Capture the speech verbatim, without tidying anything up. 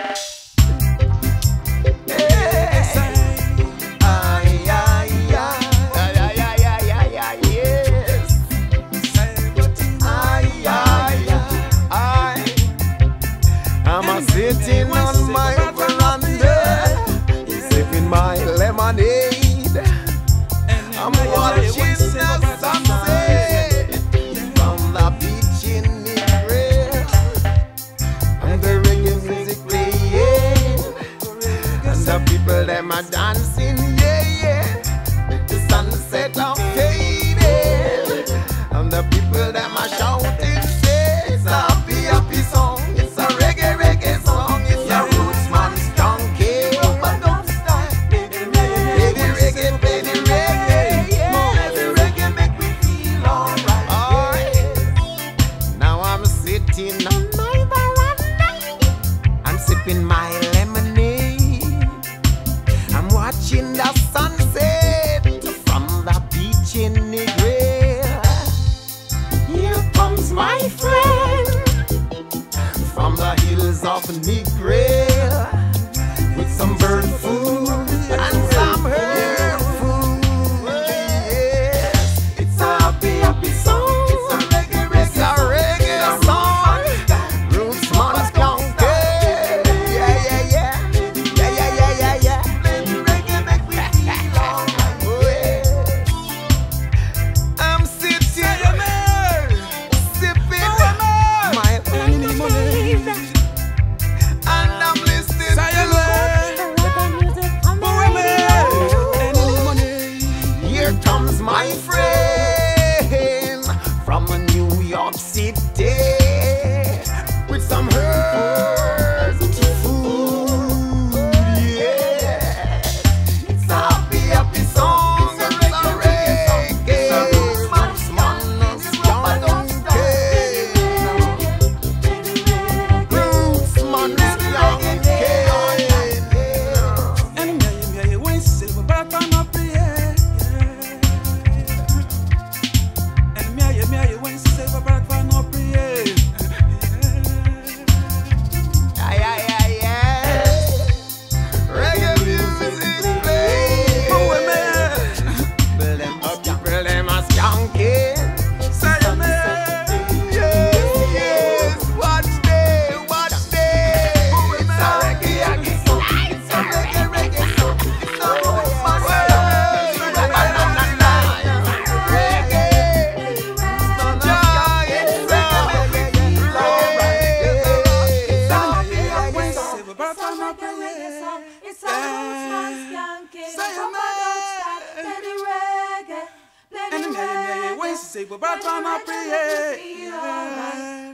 Sitting on my veranda, sipping my lemonade. I'm watching the sunset from the beach in Negril, and the reggae music playing, and the people them are dancing, yeah, yeah. The sunset are fading, and the people them are shouting, say it's a happy, happy song. It's a reggae, reggae song. It's a roots man's donkey. But don't stop, baby reggae, baby reggae, baby reggae make me feel alright. Alright. Now I'm sitting on my veranda, I'm sipping my lemonade. I'm watching the sunset from the beach in Negril. Here comes my friend from the hills of Negril, with some bird food and some herb food. Yes, it's a happy, happy song. It's a reggae, reggae, it's a reggae song. Roots man's donkey. Yeah, yeah, yeah, yeah, yeah, yeah, yeah, yeah. Baby reggae make me feel alright. Oh, yeah. I'm sitting, sipping my lemonade, and I'm listening to here comes my friend from New York City with some herbs food. Yeah, it's a happy, happy song. It's a reggae. Roots man's donkey. Roots man's donkey. And me, me, when silver back on up here. And me, me, when silver back on up here. Yeah, yeah, yeah, yeah. Reggae music play. Oh, man. People them up, people them a skanky. Say, man. Yes, yes. Watch them, watch them. It's a reggae, reggae song. It's a reggae, reggae song. It's a roots man's donkey. Na, na, na, na, na. Reggae. Yeah, it's a reggae, reggae. It's a happy, happy song. Silver back on up here. It's a roots man's donkey. Come on, don't stop, baby reggae, baby And me, me, when reggae. silver back on up here.